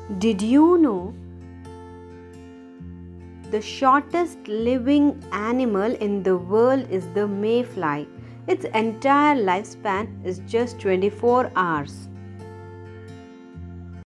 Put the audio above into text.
Did you know the shortest living animal in the world is the mayfly? Its entire lifespan is just 24 hours.